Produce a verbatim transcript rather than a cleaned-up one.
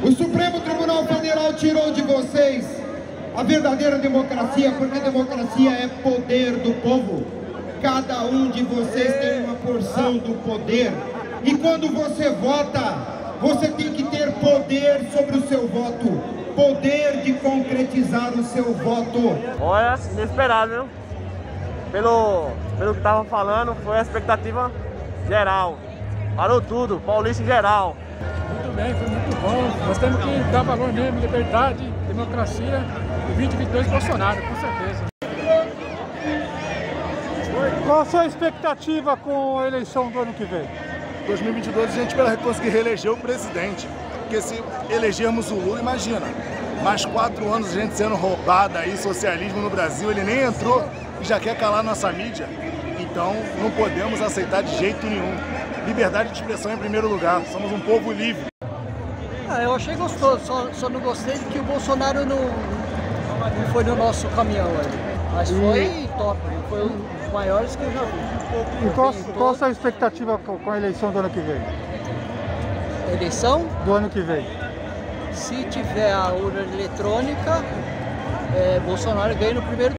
O Supremo Tribunal Federal tirou de vocês a verdadeira democracia, porque democracia é poder do povo. Cada um de vocês tem uma porção do poder. E quando você vota, você tem que ter poder sobre o seu voto. Poder de concretizar o seu voto. Olha, inesperado, viu? Pelo, pelo que tava falando, foi a expectativa geral. Parou tudo, paulista em geral. Muito bem, foi muito bom. Nós temos que dar valor mesmo, liberdade, democracia. E vinte e vinte e dois Bolsonaro, com certeza. Qual a sua expectativa com a eleição do ano que vem? dois mil e vinte e dois a gente vai conseguir reeleger o presidente. Porque se elegermos o Lula, imagina, mais quatro anos a gente sendo roubada aí, socialismo no Brasil, ele nem entrou e já quer calar nossa mídia. Então não podemos aceitar de jeito nenhum. Liberdade de expressão em primeiro lugar, somos um povo livre. Ah, eu achei gostoso, só, só não gostei de que o Bolsonaro não, não foi no nosso caminhão ali. Mas foi top, foi um dos maiores que eu já vi. E qual, qual a sua expectativa com a eleição do ano que vem? Eleição? Do ano que vem. Se tiver a urna eletrônica, é, Bolsonaro ganha no primeiro